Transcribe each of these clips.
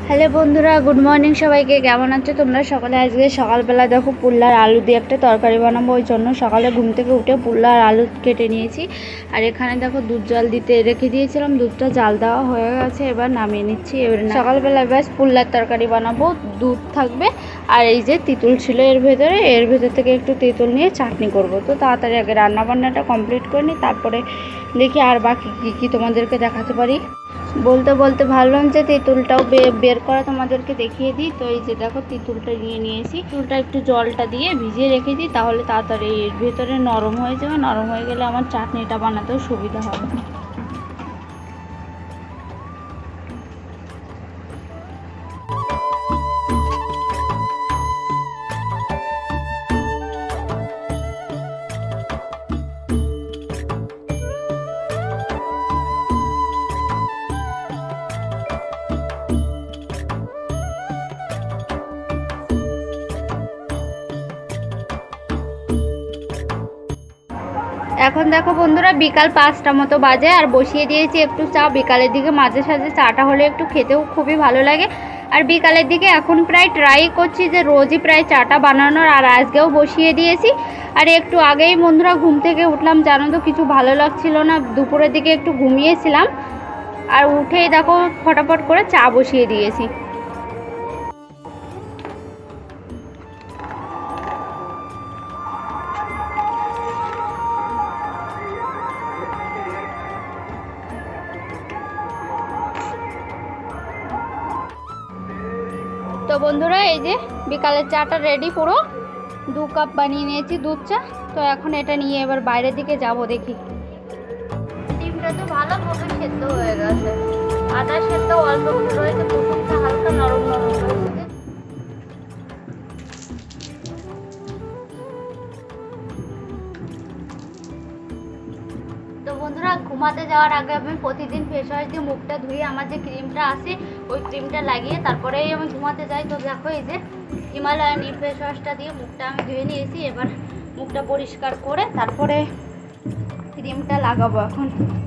Hello বন্ধুরা, good morning সবাইকে। কেমন আছো তোমরা সকলে? আজকে সকালবেলা দেখো পুল্লার আলু দিয়ে একটা তরকারি বানাবো। ওই জন্য সকালে ঘুম থেকে উঠে পুল্লার আলু কেটে নিয়েছি। আর এখানে দেখো দুধ জাল দিতে রেখে দিয়েছিলাম, দুধটা জাল দেওয়া হয়ে গেছে, এবার নামিয়ে নিচ্ছি। এবার সকালবেলা ব্যাস পুল্লার তরকারি বানাবো, দুধ থাকবে আর এই যে তেঁতুল ছিল এর ভেতর থেকে একটু তেঁতুল নিয়ে চাটনি করব। তো তাড়াতাড়ি আগে রান্নাবান্নাটা কমপ্লিট করে নিই, তারপরে দেখি আর বাকি কী তোমাদেরকে দেখাতে পারি। বলতে বলতে ভাবলাম যে তেঁতুলটাও বের করা তোমাদেরকে দেখিয়ে দিই। তো এই যে দেখো তেঁতুলটা নিয়েছি, তেঁতুলটা একটু জলটা দিয়ে ভিজিয়ে রেখে দিই, তাহলে তাড়াতাড়ি এর ভেতরে নরম হয়ে যাবে। নরম হয়ে গেলে আমার চাটনিটা বানাতেও সুবিধা হবে। এখন দেখো বন্ধুরা বিকাল 5টা মতো বাজে, আর বসিয়ে দিয়েছি একটু চা। বিকালের দিকে মাঝে সাঝে চাটা হলে একটু খেতেও খুবই ভালো লাগে। আর বিকালের দিকে এখন প্রায় ট্রাই করছি যে রোজই প্রায় চাটা বানানোর, আর আজকেও বসিয়ে দিয়েছি। আর একটু আগেই বন্ধুরা ঘুম থেকে উঠলাম, জানো তো কিছু ভালো লাগছিল না, দুপুরের দিকে একটু ঘুমিয়েছিলাম। আর উঠেই দেখো ফটাফট করে চা বসিয়ে দিয়েছি। তো বন্ধুরা এই যে বিকালের চাটা রেডি, পুরো 2 কাপ বানিয়ে নিয়েছি দুধ চা। তো এখন এটা নিয়ে এবার বাইরের দিকে যাব। দেখি ডিমটা তো ভালোভাবে সেদ্ধ হয়ে গেছে, আদা সেদ্ধ অল্প রয়েছে, কুসুমটা হালকা নরম নরম হয়েছে। তো বন্ধুরা ঘুমাতে যাওয়ার আগে আমি প্রতিদিন ফেস ওয়াশ দিয়ে মুখটা ধুয়ে আমার যে ক্রিমটা আছে ওই ক্রিমটা লাগিয়ে তারপরেই আমি ঘুমাতে যাই। তো দেখো এই যে হিমালয়ান ফেস ওয়াশটা দিয়ে মুখটা আমি ধুয়ে নিয়েছি। এবার মুখটা পরিষ্কার করে তারপরে ক্রিমটা লাগাবো এখন।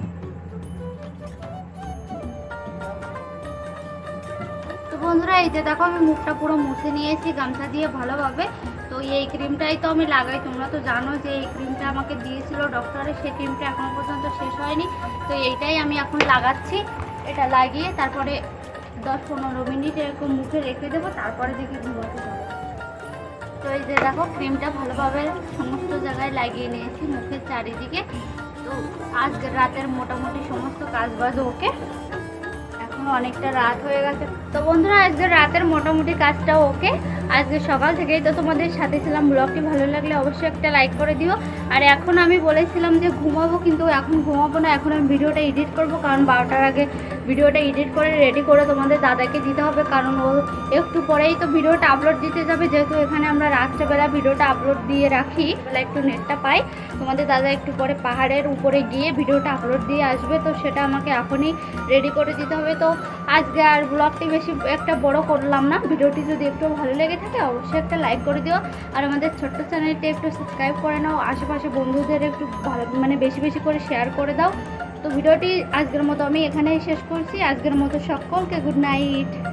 তো বন্ধুরা এই যে দেখো আমি মুখটা পুরো মুছে নিয়েছি গামছা দিয়ে ভালোভাবে। তো এই ক্রিমটাই তো আমি লাগাই, তোমরা তো জানো যে এই ক্রিমটা আমাকে দিয়েছিল ডক্টরে, সেই ক্রিমটা এখনো পর্যন্ত শেষ হয়নি। তো এইটাই আমি এখন লাগাচ্ছি। এটা লাগিয়ে তারপরে 10-15 মিনিট এরকম মুখে রেখে দেবো, তারপরে দেখি ঘুমাতে যাবো। তো এই যে দেখো ক্রিমটা ভালোভাবে সমস্ত জায়গায় লাগিয়ে নিয়েছি মুখের চারিদিকে। তো আজকে রাতের মোটামুটি সমস্ত কাজ বাজ ওকে, এখন অনেকটা রাত হয়ে গেছে। তো বন্ধুরা আজকে রাতের মোটামুটি কাজটা ওকে। আজকে সকাল থেকেই তো তোমাদের সাথে ছিলাম। ব্লগটি ভালো লাগলে অবশ্যই একটা লাইক করে দিও। আর এখন আমি বলেছিলাম যে ঘুমাবো, কিন্তু এখন ঘুমাবো না, এখন আমি ভিডিওটা এডিট করব, কারণ 12টার আগে ভিডিওটা এডিট করে রেডি করে তোমাদের দাদাকে দিতে হবে, কারণ ও একটু পরেই তো ভিডিওটা আপলোড দিতে যাবে। যেহেতু এখানে আমরা রাত্রেবেলা ভিডিওটা আপলোড দিয়ে রাখি, বেলা একটু নেটটা পাই, তোমাদের দাদা একটু পরে পাহাড়ের উপরে গিয়ে ভিডিওটা আপলোড দিয়ে আসবে। তো সেটা আমাকে এখনই রেডি করে দিতে হবে। তো আজকে আর ব্লগটি বেশি একটা বড় করলাম না। ভিডিওটি যদি একটু ভালো লেগে থাকে অবশ্যই একটা লাইক করে দিও, আর আমাদের ছোট্ট চ্যানেলটি একটু সাবস্ক্রাইব করে নাও। আশেপাশে বন্ধুদের একটু ভালো বেশি বেশি করে শেয়ার করে দাও। তো ভিডিওটি আজকের মতো আমি এখানেই শেষ করছি। আজকের মতো সকলকে গুড নাইট।